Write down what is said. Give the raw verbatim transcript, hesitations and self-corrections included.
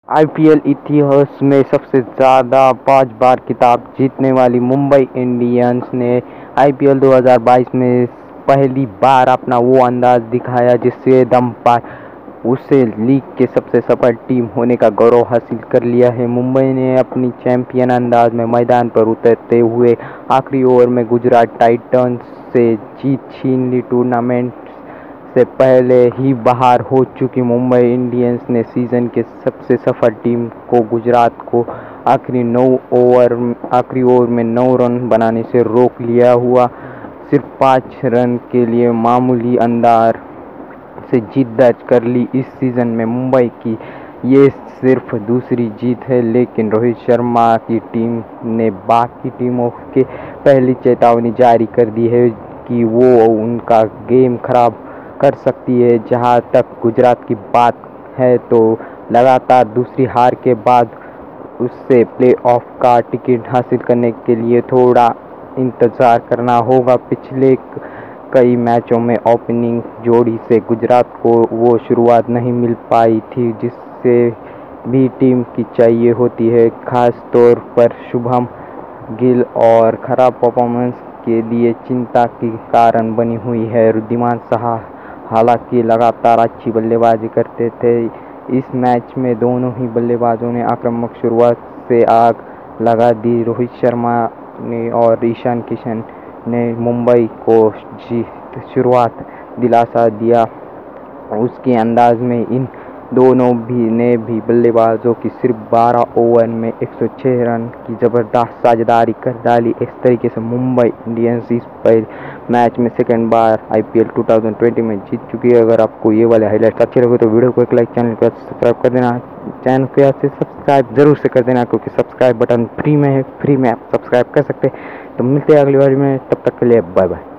IPL इतिहास में सबसे ज़्यादा पांच बार खिताब जीतने वाली मुंबई इंडियंस ने आईपीएल दो हज़ार बाईस में पहली बार अपना वो अंदाज दिखाया जिससे दम पर उसे लीग के सबसे सफल टीम होने का गौरव हासिल कर लिया है। मुंबई ने अपनी चैंपियन अंदाज में मैदान पर उतरते हुए आखिरी ओवर में गुजरात टाइटंस से जीत छीन ली। टूर्नामेंट से पहले ही बाहर हो चुकी मुंबई इंडियंस ने सीजन के सबसे सफल टीम को गुजरात को आखिरी नौ ओवर आखिरी ओवर में नौ रन बनाने से रोक लिया हुआ। सिर्फ पाँच रन के लिए मामूली अंदाज से जीत दर्ज कर ली। इस सीज़न में मुंबई की ये सिर्फ दूसरी जीत है, लेकिन रोहित शर्मा की टीम ने बाकी टीमों के पहली चेतावनी जारी कर दी है कि वो उनका गेम खराब कर सकती है। जहां तक गुजरात की बात है तो लगातार दूसरी हार के बाद उससे प्लेऑफ का टिकट हासिल करने के लिए थोड़ा इंतज़ार करना होगा। पिछले कई मैचों में ओपनिंग जोड़ी से गुजरात को वो शुरुआत नहीं मिल पाई थी जिससे भी टीम की चाहिए होती है, खास तौर पर शुभम गिल और खराब परफॉर्मेंस के लिए चिंता की कारण बनी हुई है। रिद्धिमान साहा हालांकि लगातार अच्छी बल्लेबाजी करते थे, इस मैच में दोनों ही बल्लेबाजों ने आक्रामक शुरुआत से आग लगा दी। रोहित शर्मा ने और ईशान किशन ने मुंबई को जीत शुरुआत दिलासा दिया। उसके अंदाज में इन दोनों भी ने भी बल्लेबाजों की सिर्फ बारह ओवर में एक सौ छह रन की ज़बरदस्त साझेदारी कर डाली। इस तरीके से मुंबई इंडियंस इस पहले मैच में सेकंड बार आईपीएल दो हज़ार बीस में जीत चुकी है। अगर आपको ये वाले हाईलाइट्स अच्छे लगे तो वीडियो को एक लाइक, चैनल को सब्सक्राइब कर देना। चैनल को यहाँ से सब्सक्राइब जरूर से कर देना क्योंकि सब्सक्राइब बटन फ्री में है, फ्री में आप सब्सक्राइब कर सकते हैं। तो मिलते हैं अगली बार में, तब तक के लिए बाय बाय।